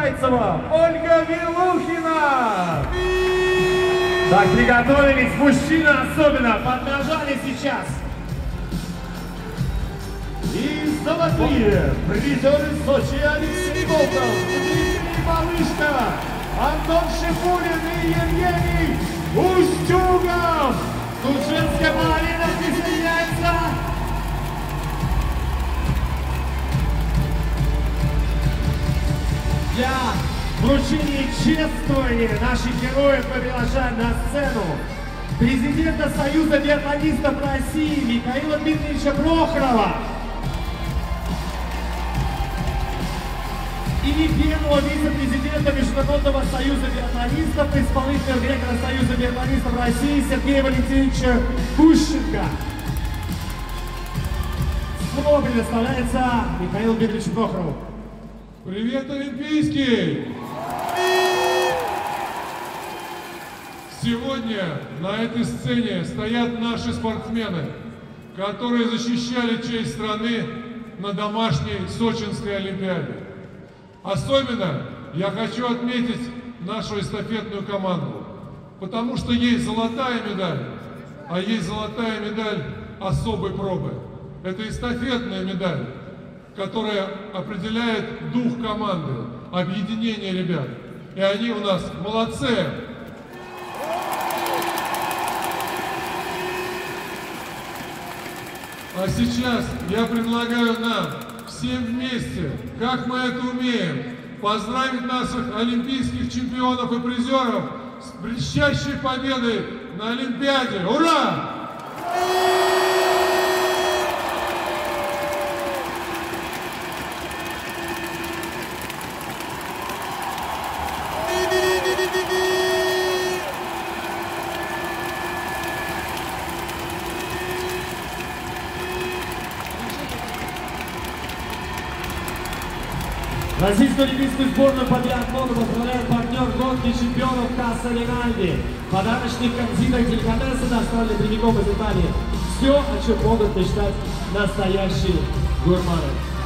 Зайцева, Ольга Вилухина. Так, приготовились, мужчины особенно, поднажали сейчас. И золотые призеры Сочи Алексей Волков, Дмитрий Малышко, Антон Шипулин и Евгений Устюгов. Тут женская половина присоединяется. Для вручения чествования наших героев мы приглашаем на сцену президента Союза биатлонистов России Михаила Дмитриевича Прохорова и первого вице-президента Международного союза биатлонистов, исполнительного директора Союза биатлонистов России Сергея Валентиновича Кущенко. Слово предоставляется Михаилу Дмитриевичу Прохорову. Привет, Олимпийский! Сегодня на этой сцене стоят наши спортсмены, которые защищали честь страны на домашней Сочинской Олимпиаде. Особенно я хочу отметить нашу эстафетную команду, потому что есть золотая медаль, а есть золотая медаль особой пробы. Это эстафетная медаль, которая определяет дух команды, объединение ребят. И они у нас молодцы. А сейчас я предлагаю нам всем вместе, как мы это умеем, поздравить наших олимпийских чемпионов и призеров с блестящей победой на Олимпиаде. Ура! Российскую олимпийскую сборную по биатлону возглавляет партнер гонки чемпионов Касса Ринальди. Подарочный корзина и деликатесы доставили прямиком из Италии. Все, о чем могут мечтать настоящие гурманы.